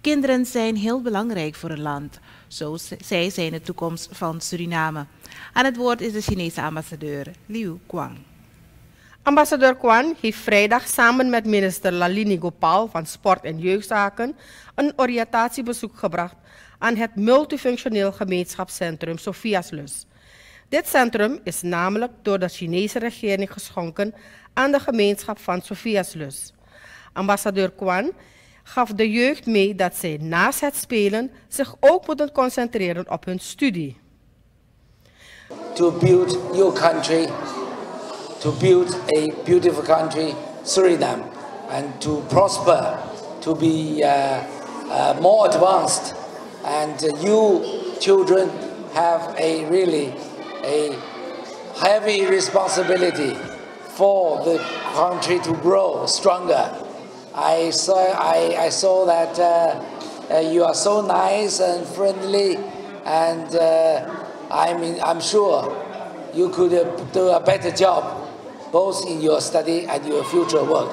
Kinderen zijn heel belangrijk voor een land. Zij zijn de toekomst van Suriname. Aan het woord is de Chinese ambassadeur Liu Guang. Ambassadeur Guang heeft vrijdag samen met minister Lalini Gopal van Sport en Jeugdzaken een oriëntatiebezoek gebracht aan het multifunctioneel gemeenschapscentrum Sophiaslust. Dit centrum is namelijk door de Chinese regering geschonken aan de gemeenschap van Sophiaslust. Ambassadeur Guang gaf de jeugd mee dat zij naast het spelen zich ook moeten concentreren op hun studie. To build your country, to build a beautiful country, Suriname, and to prosper, to be more advanced. And you children have a really heavy responsibility for the country to grow stronger. I saw that you are so nice and friendly, and I'm sure you could do a better job, both in your study and your future work.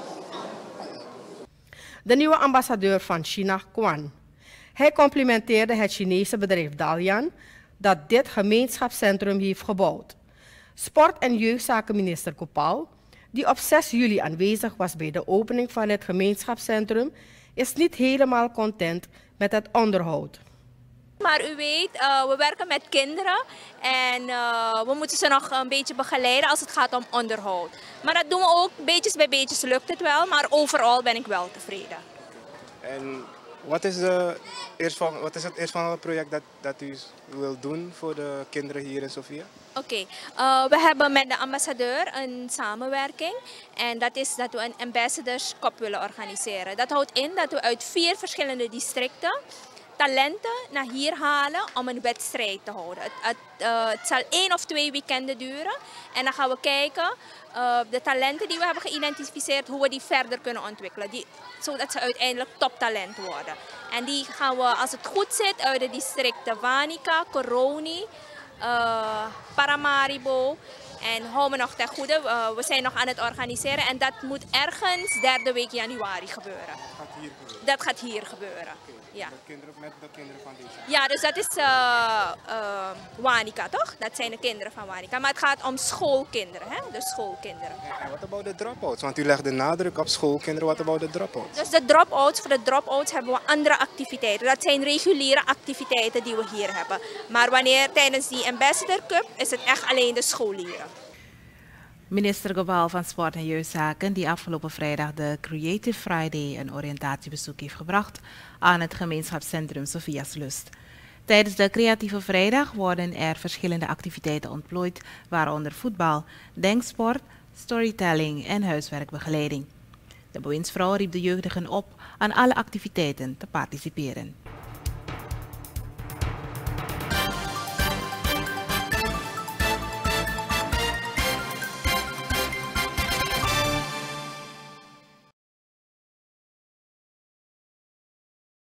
De nieuwe ambassadeur van China, Guang. Hij complimenteerde het Chinese bedrijf Dalian dat dit gemeenschapscentrum heeft gebouwd. Sport- en jeugdzakenminister Gopal, die op 6 juli aanwezig was bij de opening van het gemeenschapscentrum, is niet helemaal content met het onderhoud. Maar u weet, we werken met kinderen en we moeten ze nog een beetje begeleiden als het gaat om onderhoud. Maar dat doen we ook, beetjes bij beetjes lukt het wel, maar overal ben ik wel tevreden. En wat is het eerstvolgende project dat u wil doen voor de kinderen hier in Sofia? Oké, we hebben met de ambassadeur een samenwerking en dat is dat we een Ambassadors Cup willen organiseren. Dat houdt in dat we uit 4 verschillende districten talenten naar hier halen om een wedstrijd te houden. Het zal 1 of 2 weekenden duren en dan gaan we kijken de talenten die we hebben geïdentificeerd, hoe we die verder kunnen ontwikkelen, zodat ze uiteindelijk toptalent worden. En die gaan we, als het goed zit, uit de districten Wanica, Koroni, Paramaribo en hou me nog ten goede, we zijn nog aan het organiseren en dat moet ergens 3e week januari gebeuren. Dat gaat hier gebeuren. Ja. Met de kinderen van deze? Ja, dus dat is Wanica, toch? Dat zijn de kinderen van Wanica. Maar het gaat om schoolkinderen, hè? Dus schoolkinderen. En wat about de drop-outs? Want u legt de nadruk op schoolkinderen. Wat about de drop-outs? Dus de drop-outs, voor de drop-outs hebben we andere activiteiten. Dat zijn reguliere activiteiten die we hier hebben. Maar wanneer tijdens die Ambassador Cup is het echt alleen de scholieren. Minister Gopal van Sport en Jeugdzaken, die afgelopen vrijdag de Creative Friday een oriëntatiebezoek heeft gebracht aan het gemeenschapscentrum Sophiaslust. Tijdens de Creatieve Vrijdag worden er verschillende activiteiten ontplooid, waaronder voetbal, denksport, storytelling en huiswerkbegeleiding. De bewindsvrouw riep de jeugdigen op aan alle activiteiten te participeren.